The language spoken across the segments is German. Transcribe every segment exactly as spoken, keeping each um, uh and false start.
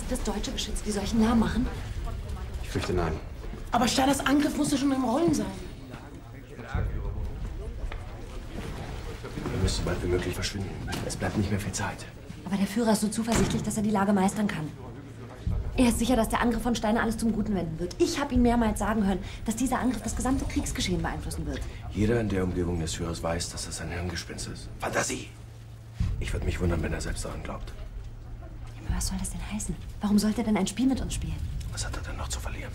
das deutsche Geschütz die solchen Namen machen? Ich fürchte nein. Aber Steiners Angriff musste schon im Rollen sein. Wir müssen so bald wie möglich verschwinden. Es bleibt nicht mehr viel Zeit. Aber der Führer ist so zuversichtlich, dass er die Lage meistern kann. Er ist sicher, dass der Angriff von Steiner alles zum Guten wenden wird. Ich habe ihn mehrmals sagen hören, dass dieser Angriff das gesamte Kriegsgeschehen beeinflussen wird. Jeder in der Umgebung des Führers weiß, dass das ein Hirngespinst ist. Fantasie! Ich würde mich wundern, wenn er selbst daran glaubt. Aber was soll das denn heißen? Warum sollte er denn ein Spiel mit uns spielen? Was hat er denn noch zu verlieren?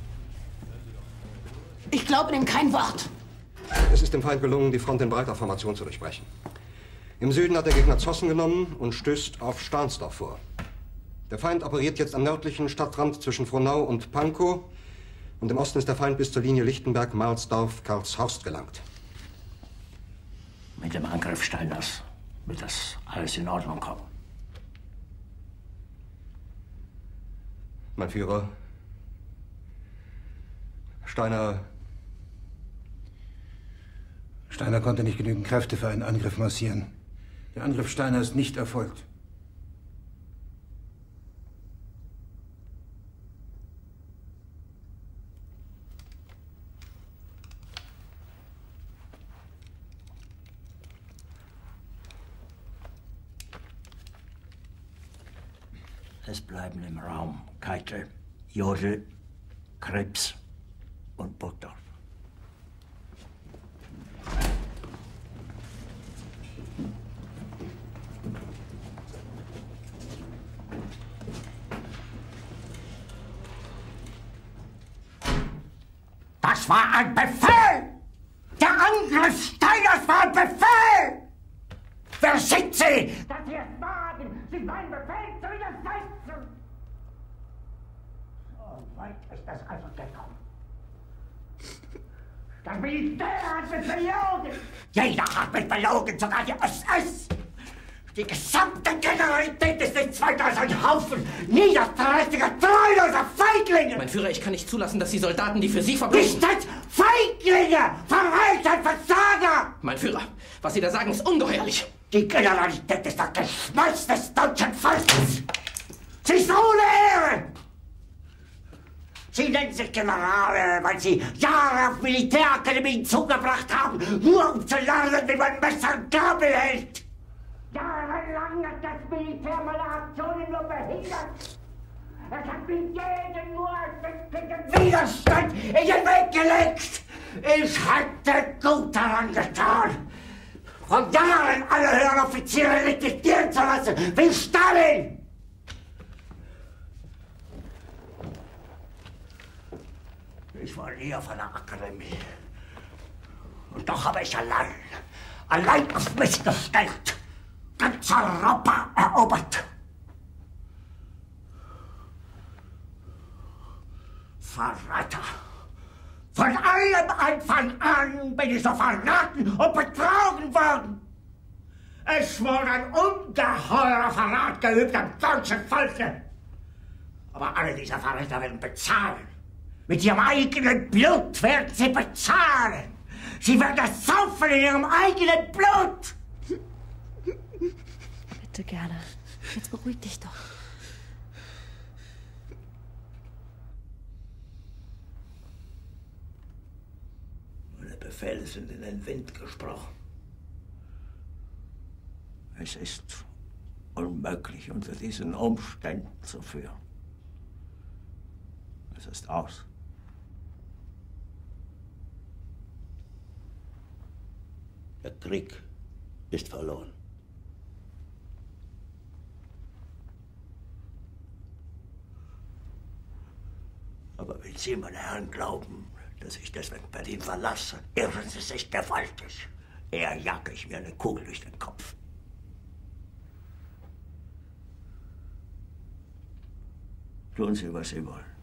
Ich glaube ihm kein Wort. Es ist dem Feind gelungen, die Front in breiter Formation zu durchbrechen. Im Süden hat der Gegner Zossen genommen und stößt auf Stahnsdorf vor. Der Feind operiert jetzt am nördlichen Stadtrand zwischen Frohnau und Pankow. Und im Osten ist der Feind bis zur Linie Lichtenberg-Marsdorf-Karlshorst gelangt. Mit dem Angriff Steiners wird das alles in Ordnung kommen. Mein Führer, Steiner... Steiner konnte nicht genügend Kräfte für einen Angriff massieren. Der Angriff Steiner ist nicht erfolgt. Es bleiben im Raum Keitel, Jodl, Krebs und Burgdorf. Das war ein Befehl! Der Angriff Steiners war ein Befehl! Wer sind Sie, dass Sie es wagen, sich meinen Befehl zu widersetzen? So weit ist es also gekommen. Das Militär hat mich belogen! Jeder hat mich belogen, sogar die S S! Die gesamte Generalität ist nichts weiter als ein Haufen niederträchtiger, treuloser Feiglinge! Mein Führer, ich kann nicht zulassen, dass die Soldaten, die für Sie verbringen... Nicht als Feiglinge! Verreiter, Versager! Mein Führer, was Sie da sagen, ist ungeheuerlich. Die Generalität ist das Geschmeiß des deutschen Volkes! Sie ist ohne Ehre! Sie nennen sich Generale, weil Sie Jahre auf Militärakademien zugebracht haben, nur um zu lernen, wie man Messer und Gabel hält! Jahrelang hat das Militär meine Aktionen nur behindert. Es hat mir jeden nur ersichtlichen Widerstand in den Weg gelegt. Ich hätte gut daran getan, von Jahren alle höheren Offiziere liquidieren zu lassen, wie Stalin. Ich war nie auf einer Akademie. Und doch habe ich allein, allein auf mich gestellt, ganz Europa erobert. Verräter! Von allem Anfang an bin ich so verraten und betrogen worden. Es wurde ein ungeheurer Verrat geübt am deutschen Volke. Aber alle diese Verräter werden bezahlen. Mit ihrem eigenen Blut werden sie bezahlen. Sie werden es saufen in ihrem eigenen Blut. Bitte gerne. Jetzt beruhig dich doch. Meine Befehle sind in den Wind gesprochen. Es ist unmöglich, unter diesen Umständen zu führen. Es ist aus. Der Krieg ist verloren. Aber wenn Sie, meine Herren, glauben, dass ich deswegen Berlin verlasse, irren Sie sich gewaltig. Eher jage ich mir eine Kugel durch den Kopf. Tun Sie, was Sie wollen.